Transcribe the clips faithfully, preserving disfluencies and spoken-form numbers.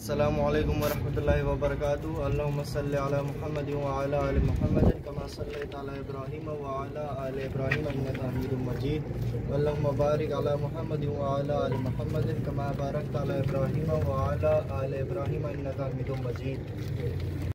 अस्सलामुअलैकुम वरहमतुल्लाहि वबरकातुहू। अल्लाहुम्मा सल्लि अला मुहम्मद व अला आलि मुहम्मद कमा सल्लैता अला इब्राहीम व अला आलि इब्राहीम इन्नका हमीदुम मजीद। अल्लाहुम्मा बारिक अला मुहम्मद व अला आलि मुहम्मद कमा बारकता अला इब्राहीम व अला आलि इब्राहीम इन्नका हमीदुम मजीद।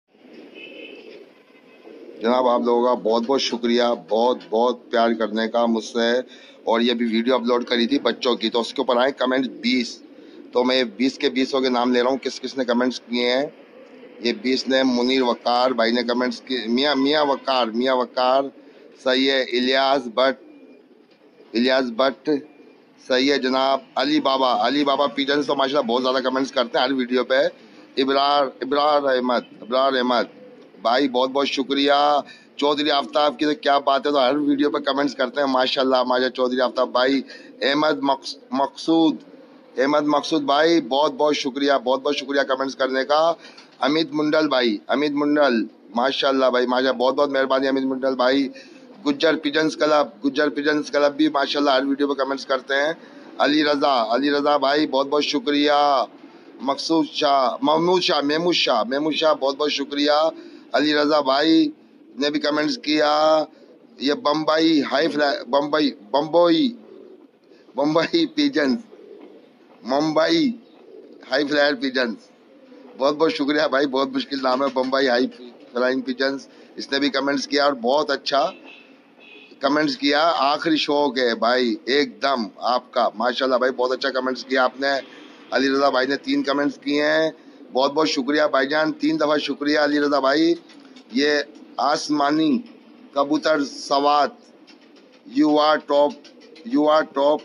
जनाब, आप लोगों का बहुत बहुत शुक्रिया, बहुत बहुत प्यार करने का मुझसे। और ये भी वीडियो अपलोड करी थी बच्चों की, तो उसके ऊपर आए कमेंट बीस। तो मैं बीस के बीसों के नाम ले रहा हूँ, किस किस ने कमेंट्स किए हैं। ये बीस ने, मुनीर वकार भाई ने कमेंट्स किए, मियाँ मियाँ वकार मियाँ वकार सही है। इलियास भट्ट इलियास भट्ट सही है जनाब। अली बाबा अली बाबा पीजन तो माशाल्लाह बहुत ज़्यादा कमेंट्स करते हैं हर वीडियो पे। इबरार इबरार अहमद इबरार अहमद भाई बहुत बहुत शुक्रिया। चौधरी आफ्ताब की तो क्या बात है, तो हर वीडियो पे कमेंट्स करते हैं माशाल्लाह माशा। चौधरी आफ्ताब भाई, अहमद मकसूद अहमद मकसूद भाई बहुत बहुत शुक्रिया, बहुत बहुत शुक्रिया कमेंट्स करने का। अमित मुंडल भाई अमित मुंडल माशाल्लाह भाई माशा, बहुत बहुत मेहरबानी अमित मुंडल भाई। Gujjar pigeons club Gujjar pigeons club भी माशाल्लाह हर वीडियो पे कमेंट्स करते हैं। अली रज़ा अली रज़ा भाई बहुत बहुत शुक्रिया। मकसूद शाह महमूद शाह महमूद शाह महमूद शाह बहुत बहुत शुक्रिया। अली रज़ा भाई ने भी कमेंट्स किया। ये Bombay high fly Bombay Bombay Bombay pigeons Mumbai high flyer pigeons बहुत बहुत शुक्रिया भाई, बहुत मुश्किल नाम है बम्बई हाई फ्लाइंग पिजन्स। इसने भी कमेंट्स किया और बहुत अच्छा कमेंट्स किया। आखिरी शौक है भाई एकदम आपका माशाल्लाह भाई, बहुत अच्छा कमेंट्स किया आपने। अली रज़ा भाई ने तीन कमेंट्स किए हैं, बहुत बहुत शुक्रिया भाईजान, तीन दफ़ा शुक्रिया अली रज़ा भाई। ये आसमानी कबूतर सवात, you are top you are top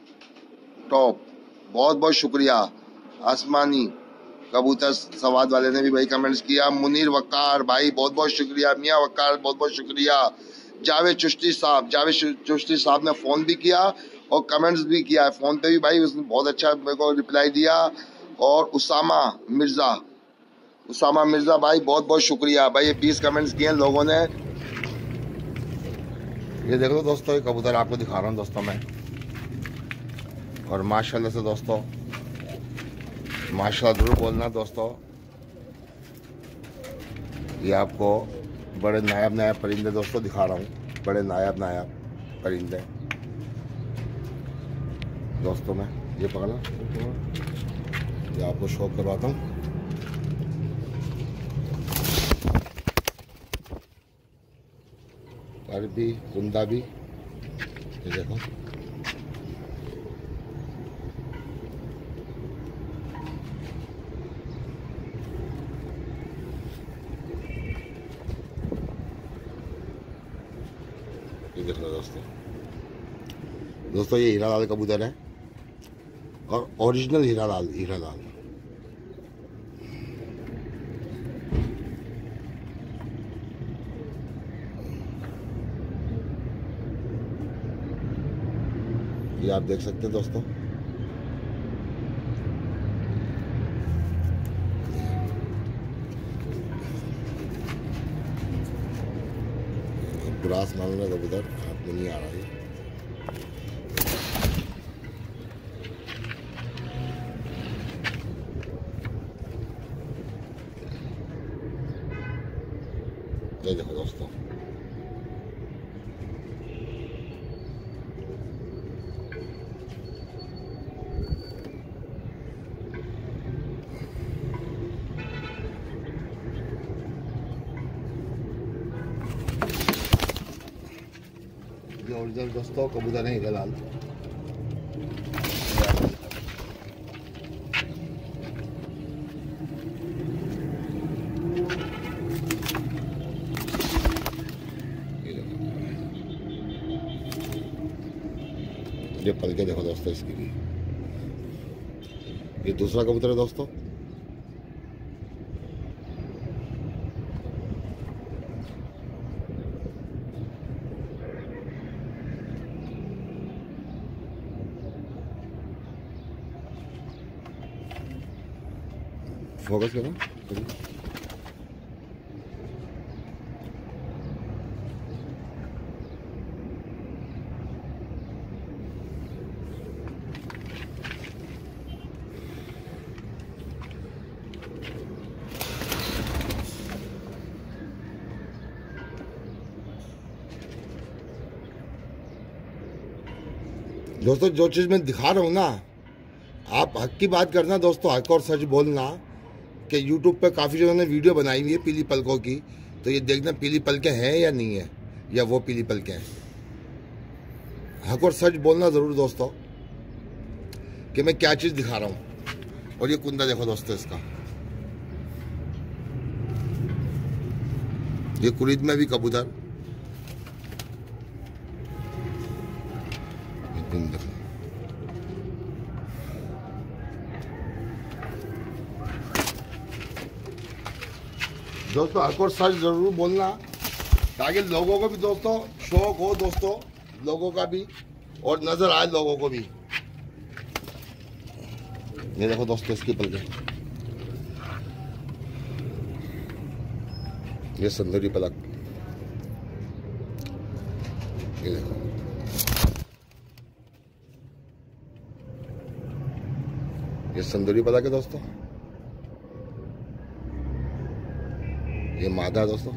top बहुत बहुत शुक्रिया। आसमानी कबूतर सवाद वाले ने भी भाई कमेंट्स किया। मुनीर वकार भाई बहुत बहुत शुक्रिया। मियाँ वकार बहुत बहुत शुक्रिया। जावेद चिश्ती साहब जावेद चिश्ती साहब ने फ़ोन भी किया और कमेंट्स भी किया है। फ़ोन पे भी भाई उसने बहुत अच्छा मेरे को रिप्लाई दिया। और उसामा मिर्ज़ा उसामा मिर्ज़ा भाई बहुत बहुत शुक्रिया भाई, ये बीस कमेंट्स किए हैं लोगों ने। ये देख लो दोस्तों, ये कबूतर आपको दिखा रहा हूँ दोस्तों मैं। और माशाल्लाह से दोस्तों, माशाल्लाह जरूर बोलना दोस्तों। ये आपको बड़े नायाब नायाब परिंदे दोस्तों दिखा रहा हूँ, बड़े नायाब नायाब परिंदे दोस्तों। मैं ये पकड़ा, ये आपको शौक करवाता हूँ। अरबी कुंदा भी, ये देखो ये देख लो दोस्तों। दोस्तों ये हीरा लाल कबूतर है और ओरिजिनल हीरा लाल हीरा लाल ये आप देख सकते हैं दोस्तों। ग्रास मालूम है कबूतर हाथ में नहीं आ रहा है। ये देखो दोस्तों, ये ओरिजिनल दोस्तों कबूतर है हीरा लाल। ये पलके देखो दोस्तों इसकी भी। ये दूसरा कबूतर है दोस्तों। फोकस करो। दोस्तों जो चीज़ मैं दिखा रहा हूँ ना, आप हक की बात करना दोस्तों, हक और सच बोलना। कि यूट्यूब पे काफ़ी जगहों ने वीडियो बनाई हुई है पीली पलकों की, तो ये देखना पीली पलकें हैं या नहीं है, या वो पीली पलकें हैं। हक और सच बोलना ज़रूर दोस्तों कि मैं क्या चीज़ दिखा रहा हूँ। और ये कुंदा देखो दोस्तों इसका, ये कुरीद में भी कबूतर, देखो दोस्तों, हक और सच जरूर बोलना, ताकि लोगों को भी दोस्तों शौक हो, दोस्तों लोगों का भी, और नजर आए लोगों को भी। ये देखो दोस्तों इसकी पलकें, ये संदूरी पलक, ये देखो ये संदूरी पलक है दोस्तों, ये मादा है दोस्तों।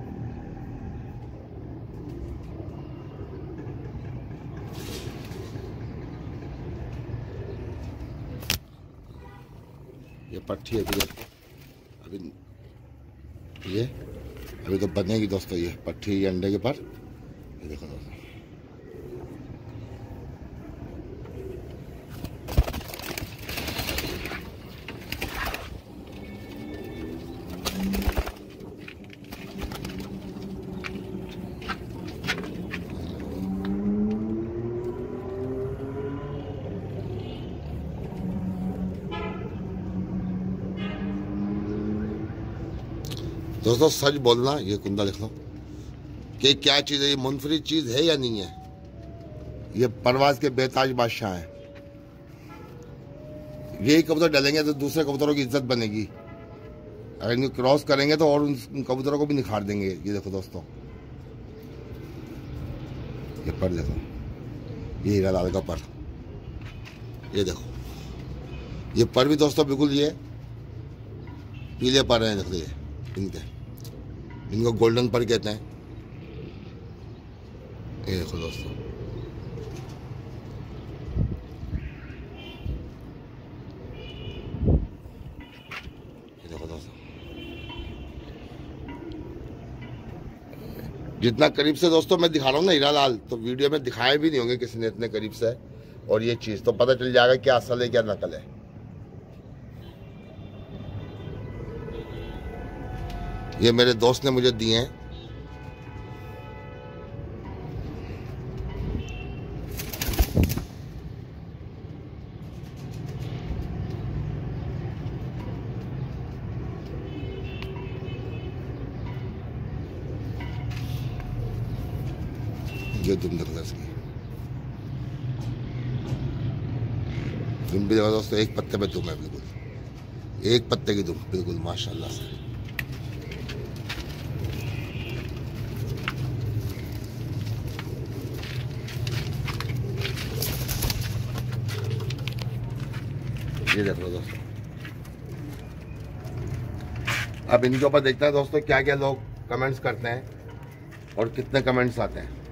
ये पट्टी है अभी, ये अभी तो बनेगी दोस्तों, ये पट्टी ये अंडे के पर, ये देखो दोस्तों। दोस्तों सच बोलना, ये कुंदा लिख लो कि क्या चीज़ है, ये मुनफरिद चीज़ है या नहीं है। ये परवाज के बेताज बादशाह हैं, यही कबूतर डलेंगे तो दूसरे कबूतरों की इज्जत बनेगी। अगर इनको क्रॉस करेंगे तो और उन कबूतरों को भी निखार देंगे। ये देखो दोस्तों, ये पर देखो, ये हीरा लाल का पर, ये देखो ये पर भी दोस्तों बिल्कुल ये पीले पर हैं। देखो ये इनके, इनको गोल्डन पर कहते हैं। ये देखो दोस्तों, ये देखो दोस्तों, जितना करीब से दोस्तों मैं दिखा रहा हूँ ना हीरा लाल, तो वीडियो में दिखाए भी नहीं होंगे किसी ने इतने करीब से। और ये चीज़ तो पता चल जाएगा क्या असल है क्या नकल है। ये मेरे दोस्त ने मुझे दिए हैं। ये दुम देखो इसकी, दुम भी देखो दोस्तों, एक पत्ते पे दुम है, बिल्कुल एक पत्ते की दुम, बिल्कुल माशाल्लाह से। ये देखो दोस्तों, अब इनके ऊपर देखते हैं दोस्तों क्या क्या लोग कमेंट्स करते हैं और कितने कमेंट्स आते हैं।